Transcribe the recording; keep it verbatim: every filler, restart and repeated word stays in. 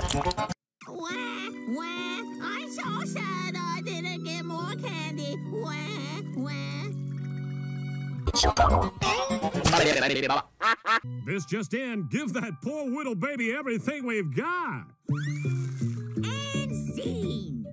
Wah, wah. I'm so sad I didn't get more candy. Wah, wah. This just in, give that poor little baby everything we've got.